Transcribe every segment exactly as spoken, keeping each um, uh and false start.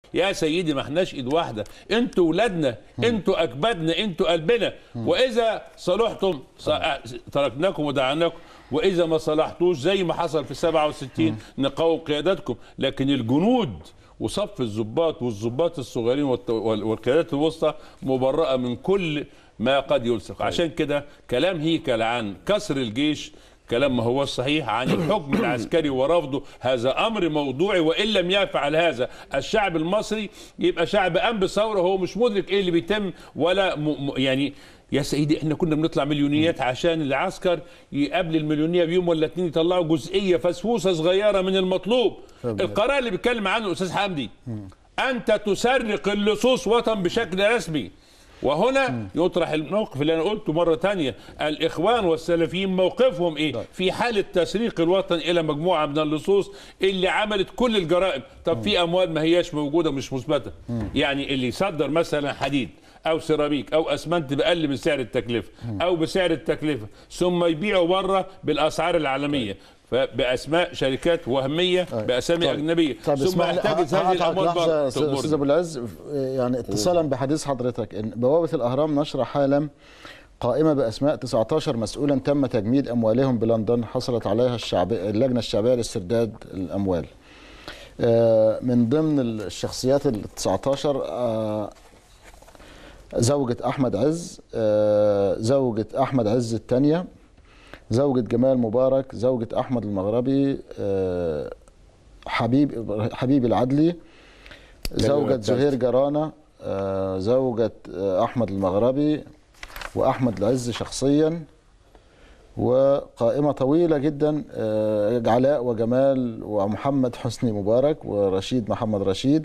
يا سيدي ما احناش ايد واحده، انتوا ولادنا، انتوا اكبادنا، انتوا قلبنا، واذا صلحتم تركناكم ودعاناكم، واذا ما صلحتوش زي ما حصل في سبعة وستين نقوم قيادتكم. لكن الجنود وصف الضباط والضباط الصغيرين والقيادات الوسطى مبرأة من كل ما قد يلصق. عشان كده كلام هيكل عن كسر الجيش كلام ما هو صحيح، عن الحكم العسكري ورفضه هذا امر موضوعي، وان لم يفعل هذا الشعب المصري يبقى شعب قام بثوره هو مش مدرك ايه اللي بيتم ولا م... يعني يا سيدي احنا كنا بنطلع مليونيات عشان العسكر قبل المليونيه بيوم ولا اتنين يطلعوا جزئيه فسفوسه صغيره من المطلوب. القرار اللي بيتكلم عنه الاستاذ حمدي انت تسرق اللصوص وطن بشكل رسمي. وهنا يطرح الموقف اللي انا قلته مره ثانيه، الاخوان والسلفيين موقفهم ايه في حاله تسريق الوطن الى مجموعه من اللصوص اللي عملت كل الجرائم. طب في اموال ما هياش موجوده مش مثبته، يعني اللي يصدر مثلا حديد او سيراميك او اسمنت باقل من سعر التكلفه او بسعر التكلفه ثم يبيعوا بره بالاسعار العالميه باسماء شركات وهميه باسامي طيب. اجنبيه طيب ثم يحتاج هذه الاموال بره. استاذ ابو العز، يعني اتصالا بحديث حضرتك ان بوابه الاهرام نشر حالا قائمه باسماء تسعة عشر مسؤولا تم تجميد اموالهم بلندن حصلت عليها الشعب اللجنه الشعبيه لاسترداد الاموال. من ضمن الشخصيات ال تسعة عشر زوجة احمد عز، زوجة احمد عز الثانيه، زوجة جمال مبارك، زوجة أحمد المغربي، حبيب حبيب العدلي، زوجة زهير جرانة، زوجة أحمد المغربي وأحمد العز شخصيا، وقائمة طويلة جدا علاء وجمال ومحمد حسني مبارك ورشيد محمد رشيد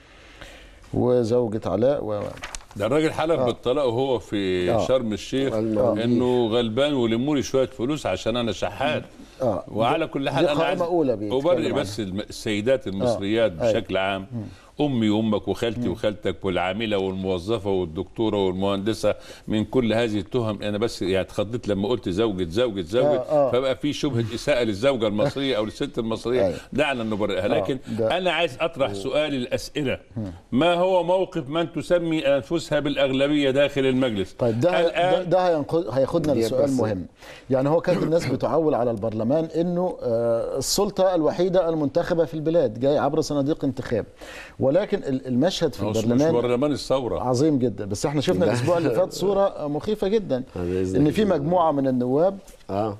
وزوجة علاء و ده الراجل حلف آه. بالطلاق وهو في آه. شرم الشيخ آه. انه غلبان ولموا لي شويه فلوس عشان انا شحات. آه. وعلى كل حال انا عايز ابرئ بس السيدات المصريات آه. بشكل عام، امي وامك وخالتي وخالتك والعامله والموظفه والدكتوره والمهندسه من كل هذه التهم. انا بس يعني اتخضيت لما قلت زوجة زوجة زوجة آه آه. فبقى في شبهه اساءه للزوجه المصريه او للست المصريه، دعنا نبرئها. لكن آه. انا عايز اطرح سؤال الاسئله، ما هو موقف من تسمي انفسها بالاغلبيه داخل المجلس؟ طيب ده ده, ده هياخدنا لسؤال مهم. يعني هو كانت الناس بتعول على البرلمان انه آه السلطه الوحيده المنتخبه في البلاد جاي عبر صناديق انتخاب، ولكن المشهد في البرلمان مش برلمان الثوره عظيم جدا. بس احنا شفنا الاسبوع اللي فات صوره مخيفه جدا ان في مجموعه من النواب آه.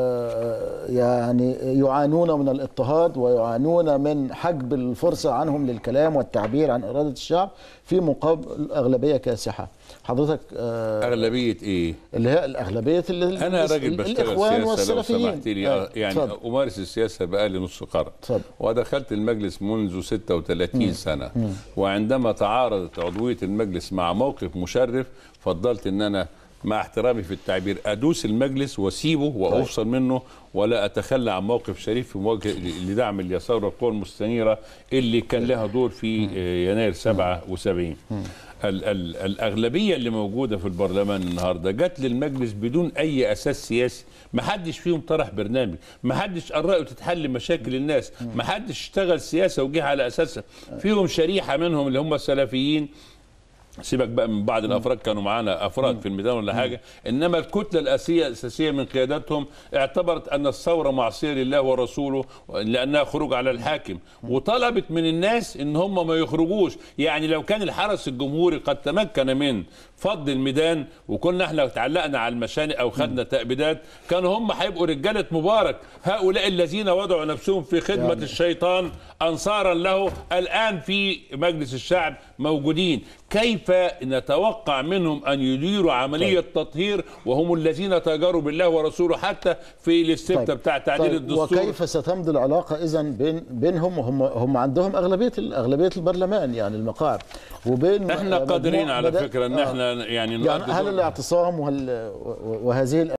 آه يعني يعانون من الاضطهاد ويعانون من حجب الفرصه عنهم للكلام والتعبير عن اراده الشعب في مقابل اغلبيه كاسحه. حضرتك آه اغلبيه ايه؟ اللي هي الاغلبيه اللي انا راجل بشتغل سياسه لو سمحت لي آه. يعني فضل. امارس السياسه بقالي نص قرن ودخلت المجلس منذ ستة وثلاثين م. سنه م. وعندما تعارضت عضويه المجلس مع موقف مشرف فضلت ان انا مع احترامي في التعبير ادوس المجلس واسيبه وافصل منه ولا اتخلى عن موقف شريف في مواجهه لدعم اليسار والقوى المستنيره اللي كان لها دور في يناير سبعة وسبعين. ال ال الاغلبيه اللي موجوده في البرلمان النهارده جت للمجلس بدون اي اساس سياسي، ما حدش فيهم طرح برنامج، ما حدش قال رايه تتحل مشاكل الناس، ما حدش اشتغل سياسه وجه على اساسها. فيهم شريحه منهم اللي هم السلفيين، سيبك بقى من بعض الافراد كانوا معانا افراد في الميدان ولا حاجه، انما الكتله الاساسيه الاساسيه من قياداتهم اعتبرت ان الثوره معصيه لله ورسوله لانها خروج على الحاكم، وطلبت من الناس ان هم ما يخرجوش. يعني لو كان الحرس الجمهوري قد تمكن من فض الميدان وكنا احنا تعلقنا على المشانق او خدنا تأبيدات كانوا هم هيبقوا رجاله مبارك. هؤلاء الذين وضعوا نفسهم في خدمه يعني الشيطان انصارا له الان في مجلس الشعب موجودين. كيف نتوقع منهم ان يديروا عمليه طيب. تطهير وهم الذين تاجروا بالله ورسوله حتى في الاستفتاء طيب. بتاع تعديل طيب. الدستور؟ وكيف ستمضي العلاقه اذا بين بينهم وهم هم عندهم اغلبيه اغلبيه البرلمان يعني المقاعد وبين احنا قادرين على فكره ان احنا يعني, يعني هل الاعتصام وهل وهذه